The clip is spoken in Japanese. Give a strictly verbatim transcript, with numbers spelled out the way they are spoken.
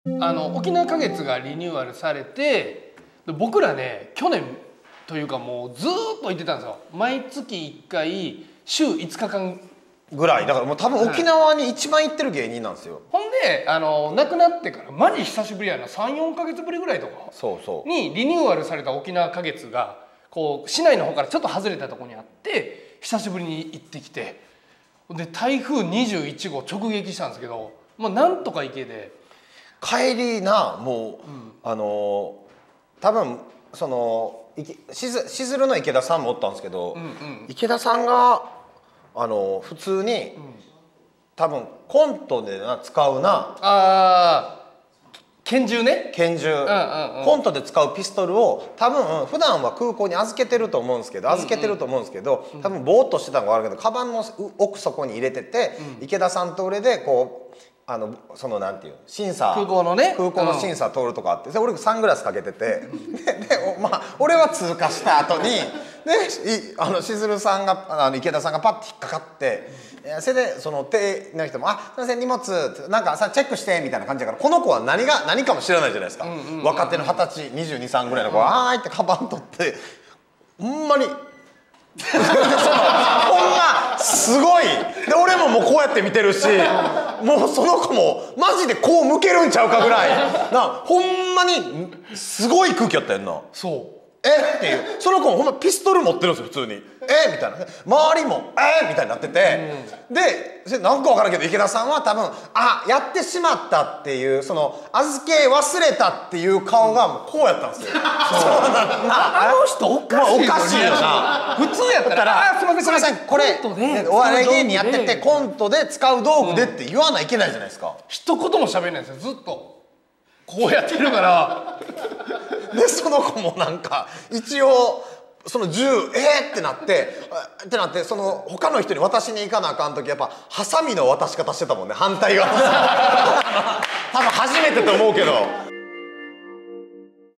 あの沖縄花月がリニューアルされて、僕らね去年というかもうずーっと行ってたんですよ。毎月いっかい週いつかかんぐらいだから、もう多分沖縄に一番行ってる芸人なんですよ。 ほんであの亡くなってからマジ久しぶりやな、さんよんかげつぶりぐらいとかそうそうにリニューアルされた沖縄花月がこう市内の方からちょっと外れたところにあって、久しぶりに行ってきて、で台風にじゅういちごう直撃したんですけど、まあなんとか行けで帰りなもう、うん、あの多分そのしずしずるの池田さんもおったんですけど、うんうん、池田さんがあの普通に、うん、多分コントでな使うなあ拳銃ね拳銃、うんうんうん、コントで使うピストルを多分普段は空港に預けてると思うんですけど預けてると思うんですけど、うんうん、多分ボーっとしてたのがあるけどカバンの奥底に入れてて、うん、池田さんと俺でこうあのそのなんていう審査空港のね空港の審査通るとかあって、うん、俺サングラスかけててでで、まあ、俺は通過した後にであのしずるさんがあの池田さんがパッて引っかかって、うん、それでその手の人も「あすいません荷物なんかさチェックして」みたいな感じだから、この子は何が何かも知らないじゃないですか、若手の二十歳にじゅうに、さんぐらいの子が「あーい」ってカバン取ってほんまに。そのほんますごいで俺ももうこうやって見てるし、もうその子もマジでこう向けるんちゃうかぐらいな、ほんまにすごい空気やったやんな。 そうえっていう、その子もほんまピストル持ってるんですよ普通に。えみたいな、周りもえみたいになってて、うん、でなんか分からんけど池田さんは多分あやってしまったっていう、その預け忘れたっていう顔がもうこうやったんですよ。そうあの人おかしいよ、 まあ、おかしいよな。 普通やったら「あすいませんすいませんこれお笑い芸人やっててコントで使う道具で」って言わないといけないじゃないですか。 一言も喋れないんですよ、ずっとこうやってるからでその子もなんか一応その銃えーってなってってなってその他の人に渡しに行かなあかん時やっぱハサミの渡し方してたもんね、反対側多分初めてと思うけど。